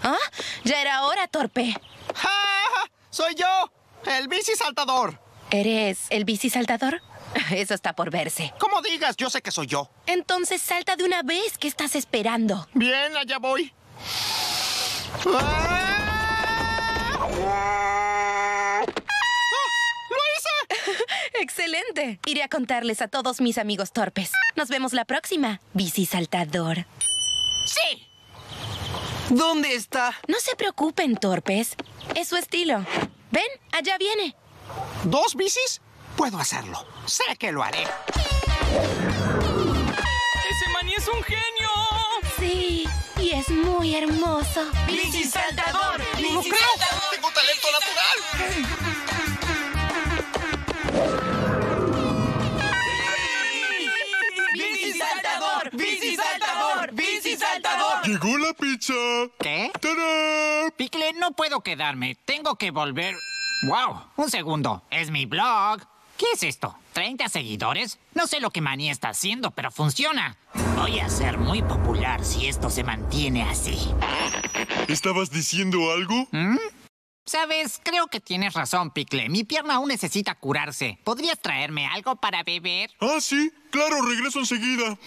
¿Ah? Ya era hora, torpe. ¡Ja! ¡Soy yo! ¡El bici saltador! ¿Eres el bici saltador? Eso está por verse. Como digas, yo sé que soy yo. Entonces salta de una vez. ¿Qué estás esperando? Bien, allá voy. ¡Ah! ¡Lo hice! ¡Excelente! Iré a contarles a todos mis amigos torpes. Nos vemos la próxima, bici saltador. ¡Sí! ¿Dónde está? No se preocupen, torpes. Es su estilo. ¿Ven? Allá viene. ¿2 bicis? Puedo hacerlo. Sé que lo haré. ¡Ese maní es un genio! Sí, y es muy hermoso. ¡Bici saltador! ¡Bici saltador! ¡Tengo talento natural! ¡Bici saltador! ¡Bici saltador! ¡Bici saltador! ¡Llegó la pizza! ¿Qué? ¡Tarán! Pickle, no puedo quedarme. Tengo que volver. ¡Wow! Un segundo. Es mi blog. ¿Qué es esto? ¿30 seguidores? No sé lo que Manny está haciendo, pero funciona. Voy a ser muy popular si esto se mantiene así. ¿Estabas diciendo algo? ¿Sabes? Creo que tienes razón, Pickle. Mi pierna aún necesita curarse. ¿Podrías traerme algo para beber? Ah, sí. Claro, regreso enseguida.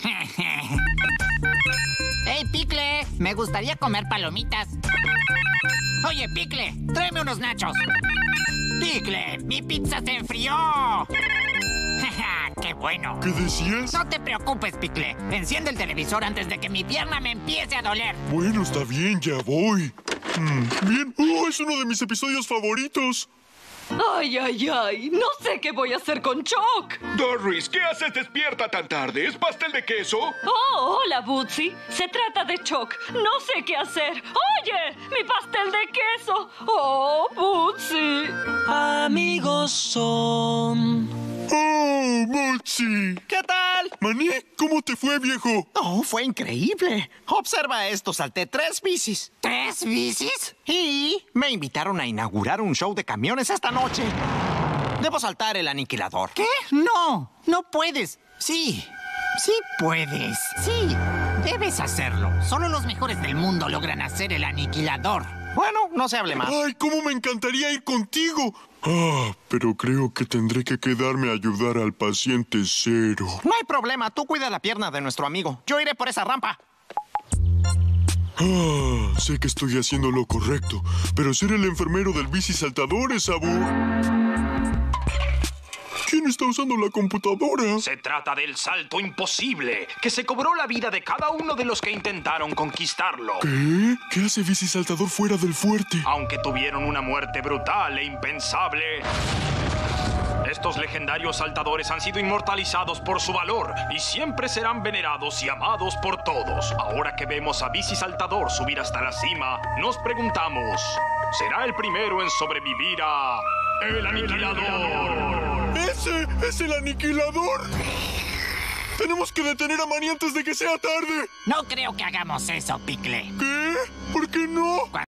¡Hey, Pickle! Me gustaría comer palomitas. Oye, Pickle, tráeme unos nachos. ¡Pickle! ¡Mi pizza se enfrió! ¡Qué bueno! ¿Qué decías? No te preocupes, Pickle. Enciende el televisor antes de que mi pierna me empiece a doler. Bueno, está bien, ya voy. Bien. ¡Oh, es uno de mis episodios favoritos! ¡Ay, ay, ay! No sé qué voy a hacer con Choc. Doris, ¿qué haces despierta tan tarde? ¿Es pastel de queso? Oh, hola, Bootsy. Se trata de Choc. No sé qué hacer. ¡Oye! ¡Mi pastel de queso! ¡Oh, Bootsy! Amigos son... ¡Oh, Mochi! ¿Qué tal? Maní, ¿cómo te fue, viejo? Oh, fue increíble. Observa esto, salté 3 bicis. ¿3 bicis? Y me invitaron a inaugurar un show de camiones esta noche. Debo saltar el aniquilador. ¿Qué? No, no puedes. Sí, sí puedes. Sí, debes hacerlo. Solo los mejores del mundo logran hacer el aniquilador. Bueno, no se hable más. ¡Ay, cómo me encantaría ir contigo! Ah, pero creo que tendré que quedarme a ayudar al paciente cero. No hay problema, tú cuida la pierna de nuestro amigo. Yo iré por esa rampa. Ah, sé que estoy haciendo lo correcto, pero ser el enfermero del bici saltador es ¿Quién está usando la computadora? Se trata del salto imposible, que se cobró la vida de cada uno de los que intentaron conquistarlo. ¿Qué? ¿Qué hace bici saltador fuera del fuerte? Aunque tuvieron una muerte brutal e impensable, estos legendarios saltadores han sido inmortalizados por su valor y siempre serán venerados y amados por todos. Ahora que vemos a bici saltador subir hasta la cima, nos preguntamos, ¿será el primero en sobrevivir a el aniquilador? ¡Ese es el aniquilador! Tenemos que detener a Manny antes de que sea tarde. No creo que hagamos eso, Pickle. ¿Qué? ¿Por qué no?